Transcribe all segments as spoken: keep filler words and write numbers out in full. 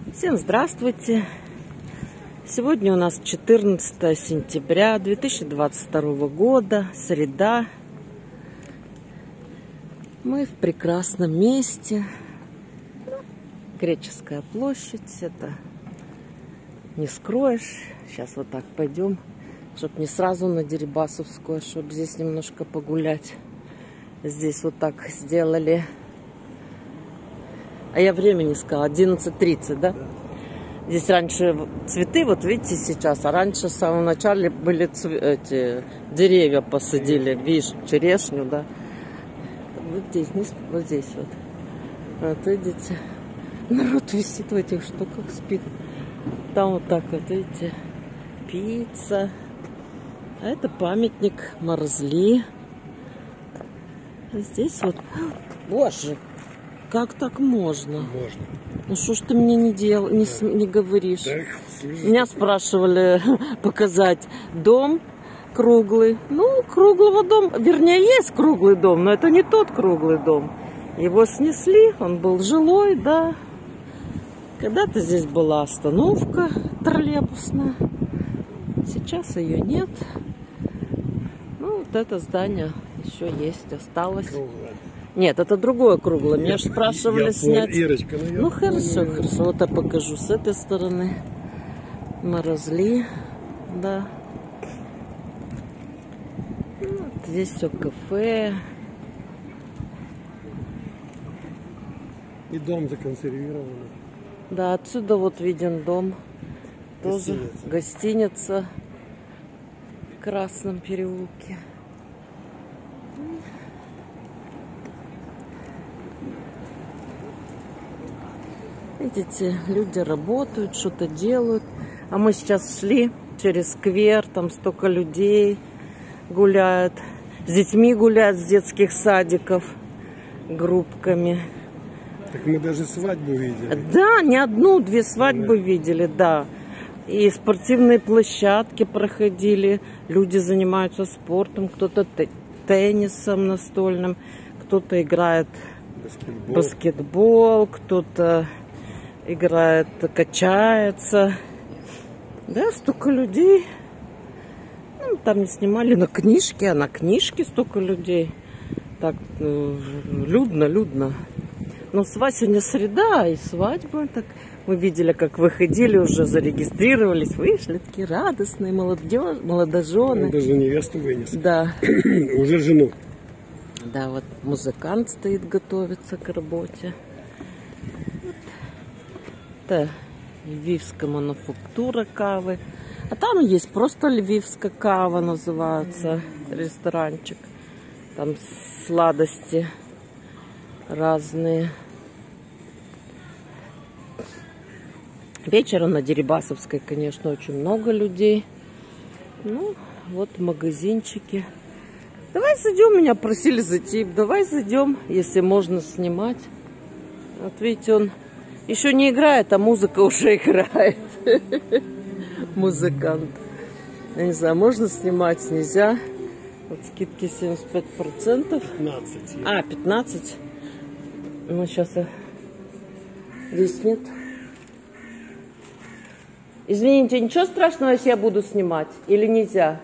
Всем здравствуйте! Сегодня у нас четырнадцатое сентября две тысячи двадцать второго года, среда. Мы в прекрасном месте. Греческая площадь. Это не скроешь. Сейчас вот так пойдем, чтобы не сразу на Дерибасовскую, чтобы здесь немножко погулять. Здесь вот так сделали. А я время не сказала, одиннадцать тридцать, да? Здесь раньше цветы, вот видите сейчас, а раньше в самом начале были цв... эти деревья посадили, видишь, черешню, да? Вот здесь, вот здесь вот. Вот видите, народ висит в этих штуках, спит. Там вот так вот, видите, пицца. А это памятник Марзли. Здесь вот, боже, как так можно? Можно. Ну что ж ты мне не делал, не, да. не говоришь? Да, Меня спрашивали показать дом круглый. Ну, круглого дома, вернее, есть круглый дом, но это не тот круглый дом. Его снесли, он был жилой, да. Когда-то здесь была остановка троллейбусная. Сейчас ее нет. Ну, вот это здание еще есть, осталось. Круглое. Нет, это другое круглое. Меня же спрашивали я снять. Понял, Ирочка, ну, я ну хорошо, понял. хорошо. Вот я покажу с этой стороны. Марзли, да. Вот здесь все кафе. И дом законсервированный. Да, отсюда вот виден дом. Тоже Гостиница. гостиница в Красном переулке. Видите, люди работают, что-то делают. А мы сейчас шли через сквер, там столько людей гуляют. С детьми гуляют с детских садиков, группками. Так мы даже свадьбу видели. Да, не одну, две свадьбы да. видели, да. И спортивные площадки проходили. Люди занимаются спортом, кто-то теннисом настольным, кто-то играет баскетбол, баскетбол кто-то играет, качается. Да, столько людей. Ну, там не снимали на книжке, а на книжке столько людей. Так, людно, людно. Но сегодня среда и свадьба. Так мы видели, как выходили, уже зарегистрировались, вышли такие радостные, молодежь, молодожены. Он даже невесту вынес. Да. Уже жену. Да, вот музыкант стоит, готовится к работе. Это львивская мануфактура кавы. А там есть просто львивская кава, называется, ресторанчик. Там сладости разные. Вечером на Дерибасовской, конечно, очень много людей. Ну, вот магазинчики. Давай зайдем, меня просили зайти. Давай зайдем, если можно снимать. Вот видите, он еще не играет, а музыка уже играет. Музыкант. Я не знаю, можно снимать, нельзя. Вот скидки семьдесят пять процентов. пятнадцать. А, пятнадцать. Ну, сейчас я... Здесь нет. Извините, ничего страшного, если я буду снимать? Или нельзя?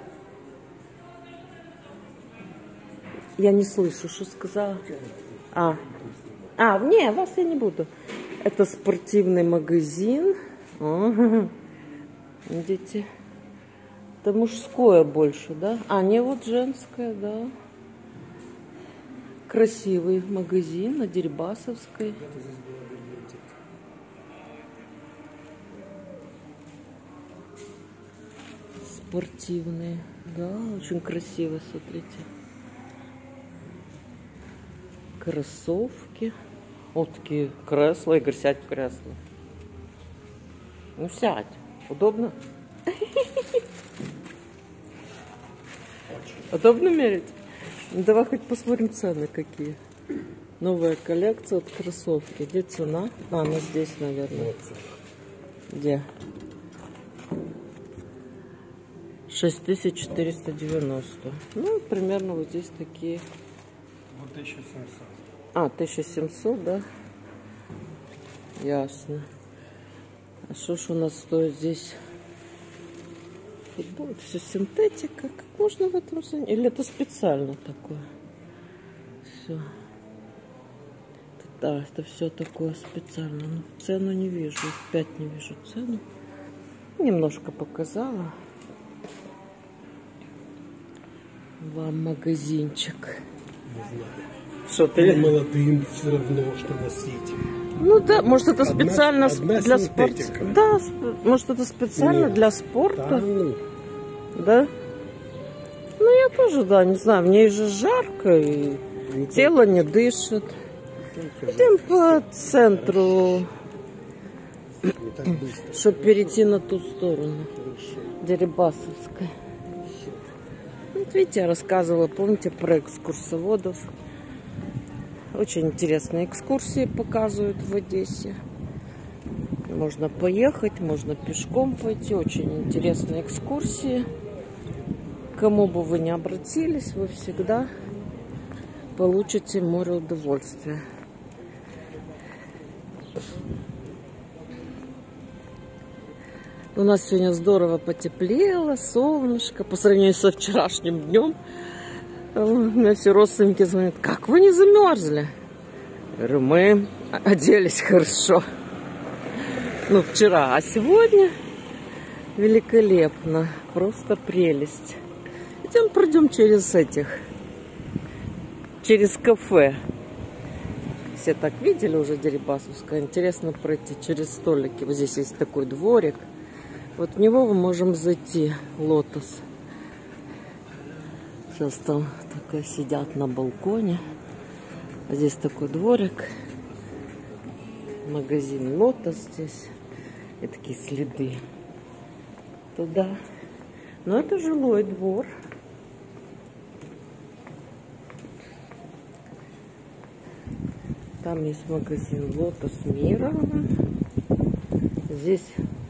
Я не слышу, что сказала. А, а не, вас я не буду. Это спортивный магазин. Ага. Видите? Это мужское больше, да? А, не, вот женское, да. Красивый магазин на Дерибасовской. Спортивный. Да, очень красиво, смотрите. Кроссовки. Вот такие кресла. Игорь, сядь в кресло. Ну, сядь. Удобно? Удобно мерить? Ну, давай хоть посмотрим цены какие. Новая коллекция, вот кроссовки. Где цена? А, она здесь, наверное. Где? шесть тысяч четыреста девяносто. Ну, примерно вот здесь такие. Вот тысяча семьсот. А, тысяча семьсот, да? Ясно. А что ж у нас стоит здесь? Футбол, это все синтетика. Как можно в этом заняться? Или это специально такое? Все. Да, это все такое специально. Но цену не вижу. Опять не вижу цену. Немножко показала вам магазинчик. Не знаю. Что ты? Молодым все равно, что носить. Ну да, может это Одна- специально одна для синтетика. спорта. Да, сп- может это специально Нет. для спорта. Да, ну, Да? Ну я тоже, да, не знаю, в ней же жарко и не тело не дышит. только же, Идем по центру, не так быстро. чтобы перейти на ту сторону, Хорошо. Дерибасовская. Вот видите, я рассказывала, помните, про экскурсоводов. Очень интересные экскурсии показывают в Одессе. Можно поехать, можно пешком пойти. Очень интересные экскурсии. Кому бы вы ни обратились, вы всегда получите море удовольствия. У нас сегодня здорово потеплело, солнышко. По сравнению со вчерашним днем. У меня все родственники звонят: как вы не замерзли? Я говорю, мы оделись хорошо. Ну, вчера, а сегодня великолепно. Просто прелесть. Идем, пройдем через этих, через кафе. Все так видели уже Дерибасовская. Интересно пройти через столики. Вот здесь есть такой дворик. Вот в него мы можем зайти, Лотос. Сейчас там такое сидят на балконе. А здесь такой дворик. Магазин Лотос здесь. И такие следы туда. Но это жилой двор. Там есть магазин Лотос Мира. Здесь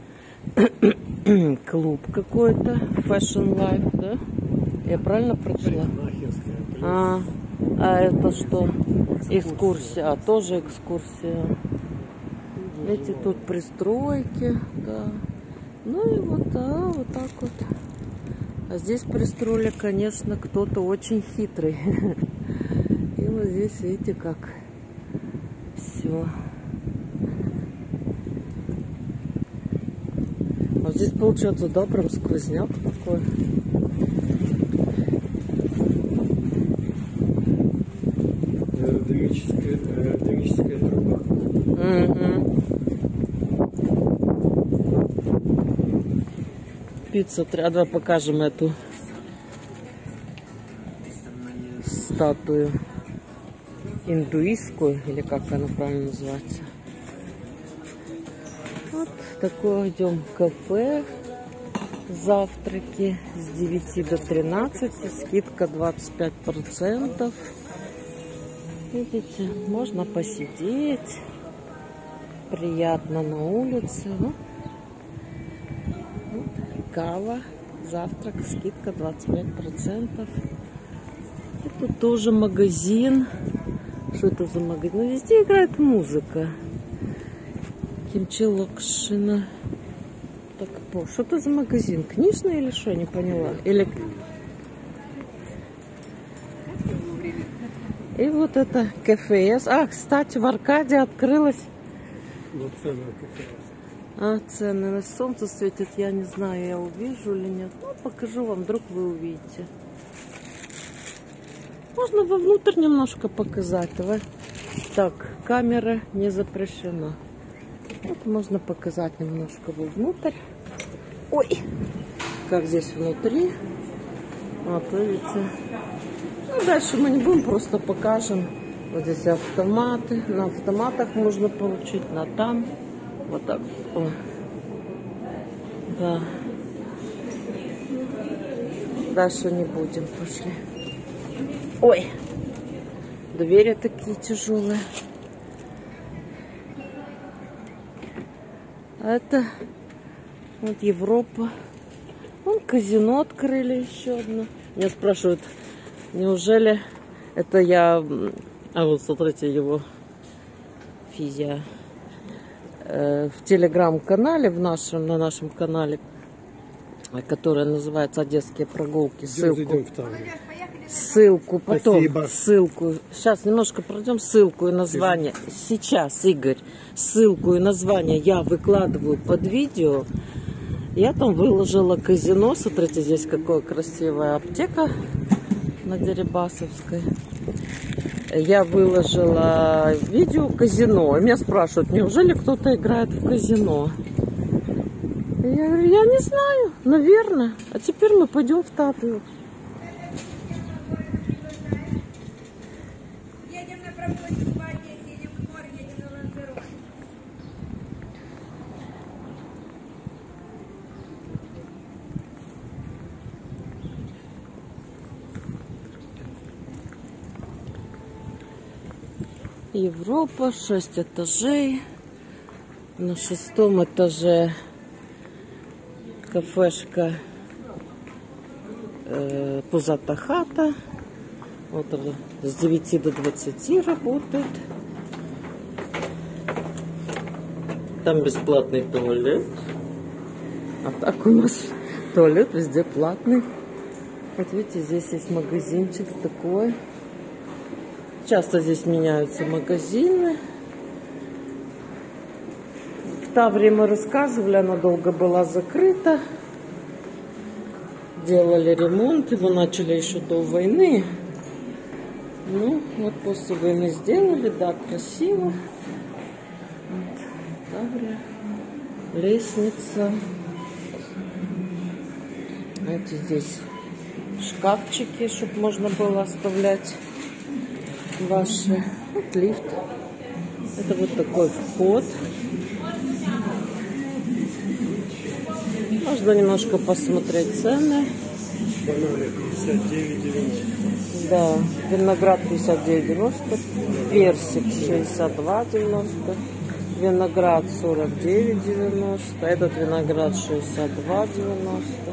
клуб какой-то, Fashion Life, да? Я правильно прочла? А, а это что? Экскурсия. А, тоже экскурсия. Видите, тут пристройки, да. Ну и вот, да, вот так вот. А здесь пристроили, конечно, кто-то очень хитрый. И вот здесь, видите, как все. А здесь получается, да, прям сквозняк такой. Дымическая, э, дымическая труба. Угу. Пицца, давай покажем эту статую индуистскую, или как она правильно называется. Вот такое идем в кафе. Завтраки с девяти до тринадцати, скидка двадцать пять процентов. Видите, можно посидеть, приятно на улице. Ну, вот, кава, завтрак, скидка двадцать пять процентов. И тут тоже магазин. Что это за магазин? Ну, везде играет музыка. Кимчи Локшина. Так, что это за магазин? Книжный или что? Не поняла. Или... И вот это кафе. А, кстати, в Аркаде открылось. Вот цены кафе. А, цены на солнце светит. Я не знаю, я увижу или нет. Ну, покажу вам, вдруг вы увидите. Можно вовнутрь немножко показать. Давай. Так, камера не запрещена. Вот можно показать немножко вовнутрь. Ой, как здесь внутри. Вот, видите. Ну, дальше мы не будем, просто покажем. Вот здесь автоматы. На автоматах можно получить, на там. Вот так. О. Да. Дальше не будем, пошли. Ой, двери такие тяжелые. А это вот Европа. Вон казино открыли еще одно. Меня спрашивают, неужели это я... А вот смотрите его физия. э, в телеграм-канале, в нашем, на нашем канале, который называется «Одесские прогулки». Ссылку, Идем в Таврию. ссылку потом, Спасибо. ссылку. Сейчас немножко пройдем, ссылку и название. Сейчас, Игорь, ссылку и название я выкладываю под видео. Я там выложила казино. Смотрите, здесь какая красивая аптека на Дерибасовской. Я выложила видео казино. И меня спрашивают, неужели кто-то играет в казино? И я говорю, я не знаю, наверное. А теперь мы пойдем в Таврию. Едем на прогулку по Одессе, едем в море, едем на Ланжерон. Европа, шесть этажей. На шестом этаже кафешка э, Пузата хата. Вот она с девяти до двадцати работает. Там бесплатный туалет. А так у нас туалет везде платный. Вот видите, здесь есть магазинчик такой. Часто здесь меняются магазины. В Таврии мы рассказывали, она долго была закрыта. Делали ремонт, его начали еще до войны. Ну, вот после войны сделали, да, красиво. Вот, Таврия. Лестница. Знаете, здесь шкафчики, чтобы можно было оставлять ваши. Вот лифт. Это вот такой вход. Можно немножко посмотреть цены. Бананы пятьдесят девять девяносто. Да, виноград пятьдесят девять девяносто, персик шестьдесят два девяносто, виноград сорок девять девяносто, этот виноград шестьдесят два девяносто,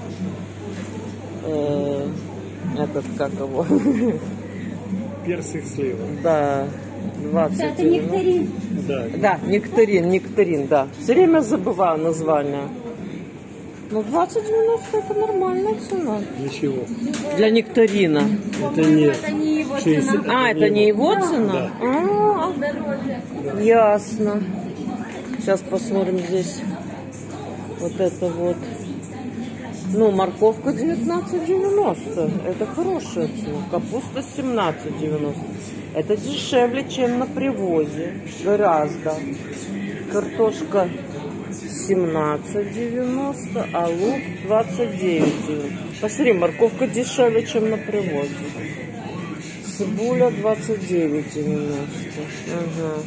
э, этот как его? Персик слива. Да, двадцать девяносто. Да. Да, нектарин, нектарин, да. Все время забываю название. Но двадцать девяносто это нормальная цена. Для чего? Для нектарина. Это нет. Это не его шестьдесят. цена. А, это не его цена? Да. А, Дороже. ясно. Сейчас посмотрим здесь. Вот это вот. Ну, морковка девятнадцать девяносто. Это хорошая цена. Капуста семнадцать девяносто. Это дешевле, чем на привозе. Гораздо. Картошка семнадцать девяносто, а лук двадцать девять девяносто. Посмотри, морковка дешевле, чем на привозе. Цибуля двадцать девять девяносто. Ага.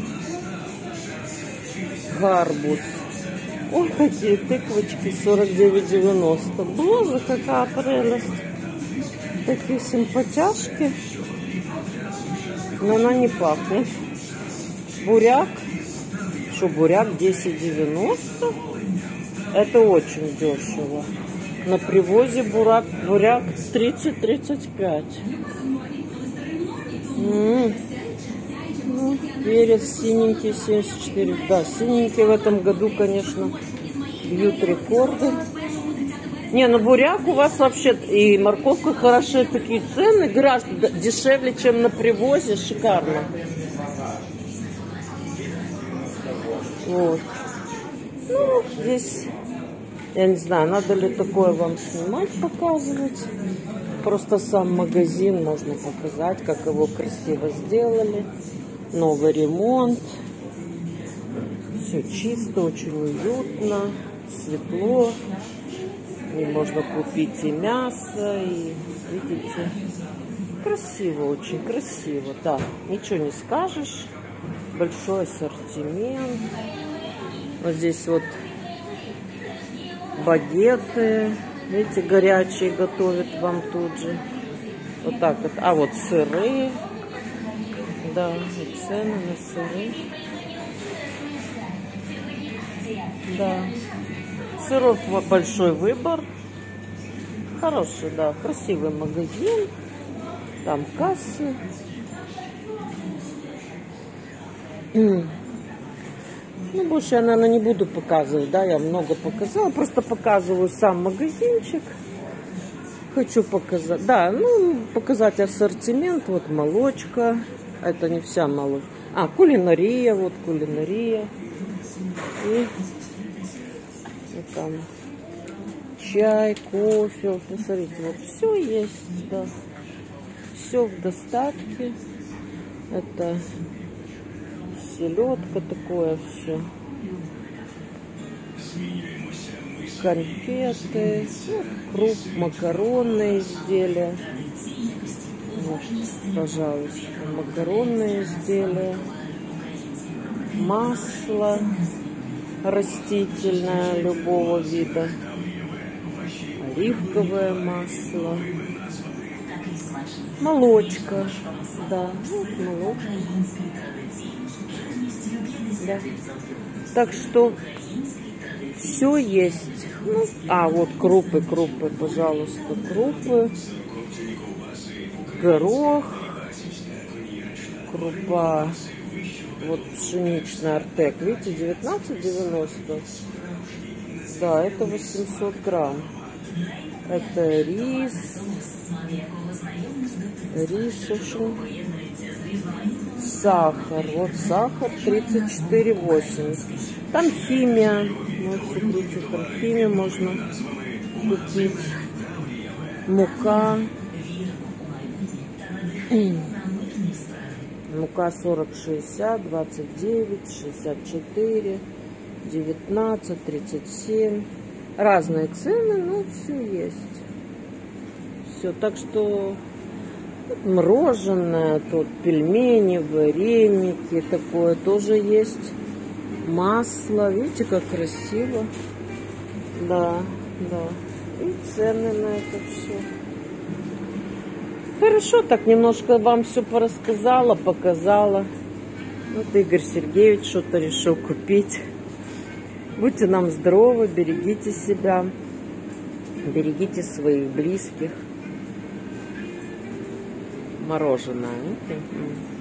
Гарбуз. Ой, какие тыквочки, сорок девять девяносто. Боже, какая прелесть. Такие симпатяшки. Но она не пахнет. Буряк. Что, буряк десять девяносто? Это очень дешево. На привозе буряк, буряк тридцать тридцать пять. М-м. Ну, перец синенький семьдесят четыре. Да, синенькие в этом году, конечно, бьют рекорды. Не, ну буряк у вас вообще и морковка хорошие такие цены, гораздо дешевле, чем на привозе, шикарно. Вот. Ну, здесь, я не знаю, надо ли такое вам снимать, показывать. Просто сам магазин можно показать, как его красиво сделали. Новый ремонт. Все чисто, очень уютно, светло. И можно купить и мясо, и, видите, красиво, очень красиво. Да, ничего не скажешь. Большой ассортимент. Вот здесь вот багеты. Видите, горячие готовят вам тут же. Вот так вот. А вот сыры. Да, и цены на сыры. Да. Сыров большой выбор. Хороший, да, красивый магазин. Там кассы. Ну, больше я, наверное, не буду показывать, да, я много показала. Просто показываю сам магазинчик. Хочу показать, да, ну, показать ассортимент. Вот молочка, это не вся молочка. А, кулинария, вот кулинария. И, и там чай, кофе, вот, посмотрите, вот все есть, да. Все в достатке. Это селедка, такое все. Конфеты, ну, круп, макаронные изделия. Вот, пожалуйста, макаронные изделия. Масло растительное любого вида. Оливковое масло. Молочко. Да, вот молочко. Да. Так что все есть. Ну, а, вот крупы, крупы, пожалуйста, крупы. Горох. Крупа. Вот пшеничный Артек. Видите, девятнадцать девяносто. Да, это восемьсот грамм. Это рис. Рис сушеный. Сахар. Вот сахар тридцать четыре восемьдесят. Там химия. Вот, смотрите, там химию можно купить. Мука. Мука сорок шестьдесят, двадцать девять, шестьдесят четыре, девятнадцать, тридцать семь. Разные цены, но все есть. Все, так что тут мороженое, тут пельмени, вареники, такое тоже есть. Масло, видите, как красиво. Да, да. И цены на это все. Хорошо, так немножко вам все порассказала, показала. Вот Игорь Сергеевич что-то решил купить. Будьте нам здоровы, берегите себя, берегите своих близких. Мороженое.